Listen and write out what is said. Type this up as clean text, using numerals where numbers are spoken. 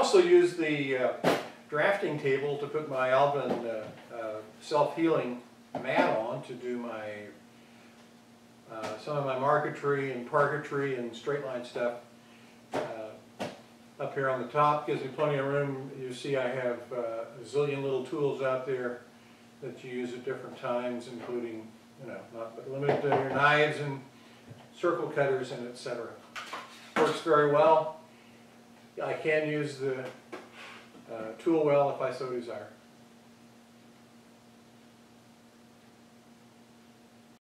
also use the drafting table to put my ALVIN self-healing mat on to do my some of my marquetry and parquetry and straight line stuff. Up here on the top gives me plenty of room. You see I have a zillion little tools out there that you use at different times, including, not but limited to your knives and circle cutters and etc. Works very well. I can use the tool well if I so desire.